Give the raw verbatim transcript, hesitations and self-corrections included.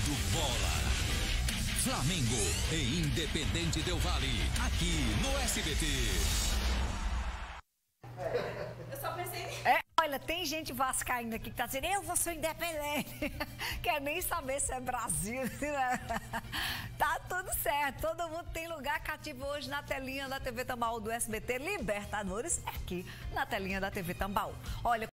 Rádio Bola. Flamengo e Independente Del Valle, aqui no S B T. Eu só pensei em... É, olha, tem gente vascaína aqui que tá dizendo, eu vou ser independente. Quer nem saber se é Brasil. Tá tudo certo, todo mundo tem lugar cativo hoje na telinha da T V Tambaú do S B T. Libertadores é aqui na telinha da T V Tambaú. Olha,